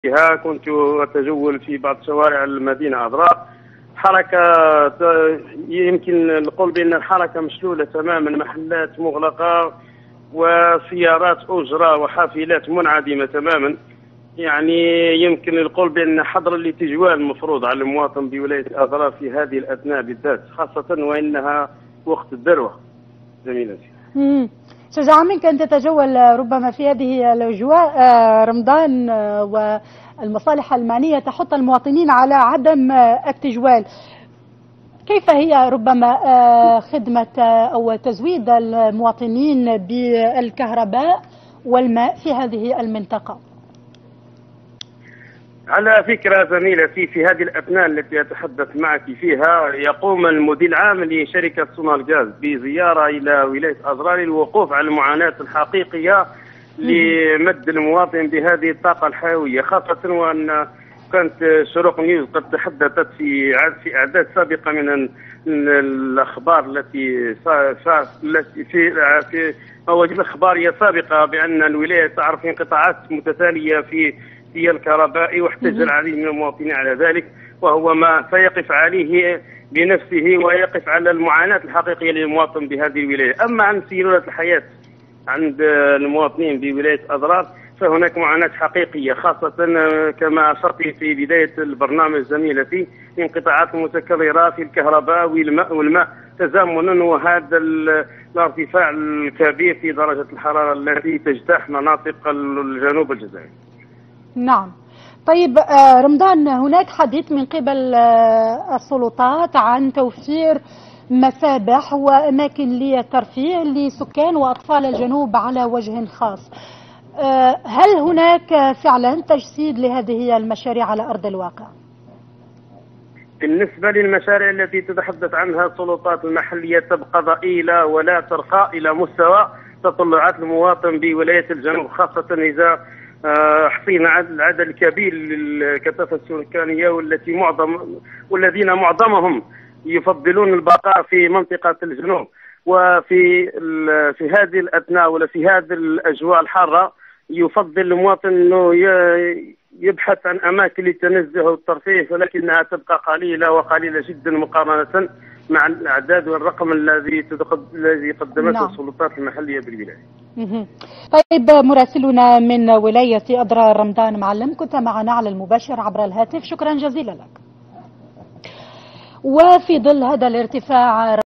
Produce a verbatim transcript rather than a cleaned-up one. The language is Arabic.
فيها كنت أتجول في بعض شوارع المدينة أضرار. حركة يمكن نقول بأن الحركة مشلولة تماما، محلات مغلقة وسيارات أجرة وحافلات منعدمة تماما. يعني يمكن نقول بأن حظر الاتجوال المفروض على المواطن بولاية أضرار في هذه الأثناء بالذات، خاصة وإنها وقت الذروة. زميلتي شجاع منك أن تتجول ربما في هذه الأجواء رمضان، والمصالح المعنية تحث المواطنين على عدم التجوال. كيف هي ربما خدمة أو تزويد المواطنين بالكهرباء والماء في هذه المنطقة؟ على فكرة زميلتي، في هذه الأثناء التي أتحدث معك فيها يقوم المدير العام لشركة سونالغاز بزيارة إلى ولاية أضرار للوقوف على المعاناة الحقيقية لمد المواطن بهذه الطاقة الحيوية، خاصة وأن كانت شروق نيوز قد تحدثت في في أعداد سابقة من الأخبار التي التي في في مواجهة الأخبارية سابقة بأن الولاية تعرف انقطاعات متتالية في هي الكهرباء، واحتج العديد من المواطنين على ذلك، وهو ما سيقف عليه بنفسه ويقف على المعاناة الحقيقية للمواطن بهذه الولاية. أما عن سيولة الحياة عند المواطنين بولاية أضرار فهناك معاناة حقيقية، خاصة كما أشرت في بداية البرنامج زميلتي، انقطاعات متكررة في الكهرباء والماء والماء تزامنا، وهذا الارتفاع الكبير في درجة الحرارة التي تجتاح مناطق الجنوب الجزائري. نعم. طيب رمضان، هناك حديث من قبل السلطات عن توفير مسابح وأماكن للترفيه لسكان وأطفال الجنوب على وجه خاص. هل هناك فعلا تجسيد لهذه المشاريع على أرض الواقع؟ بالنسبة للمشاريع التي تتحدث عنها السلطات المحلية تبقى ضئيلة ولا ترقى إلى مستوى تطلعات المواطن بولاية الجنوب، خاصة إذا حصينا عدد العدد الكبير للكثافة السكانية والتي معظم والذين معظمهم يفضلون البقاء في منطقة الجنوب. وفي في هذه الأثناء ولا في هذه الأجواء الحارة يفضل المواطن أنه يبحث عن أماكن للتنزه والترفيه، ولكنها تبقى قليلة وقليلة جدا مقارنة مع الأعداد والرقم الذي الذي قدمته نعم. السلطات المحلية بالولاية. طيب مراسلنا من ولاية أضرار رمضان معلم، كنت معنا على المباشر عبر الهاتف، شكرا جزيلا لك. وفي ظل هذا الارتفاع